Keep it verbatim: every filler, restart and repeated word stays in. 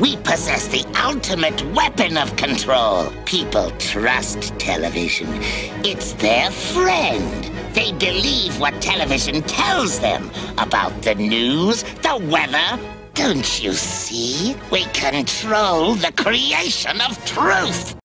We possess the ultimate weapon of control. People trust television. It's their friend. They believe what television tells them about the news, the weather. Don't you see? We control the creation of truth.